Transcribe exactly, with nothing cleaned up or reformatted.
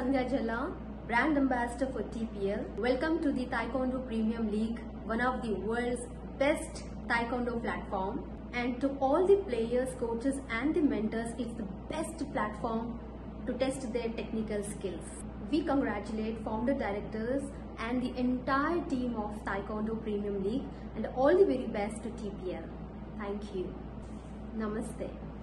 Sandhya Jella, Brand Ambassador for T P L. Welcome to the Taekwondo Premium League, one of the world's best Taekwondo platform. And to all the players, coaches and the mentors, it's the best platform to test their technical skills. We congratulate founder directors and the entire team of Taekwondo Premium League and all the very best to T P L. Thank you. Namaste.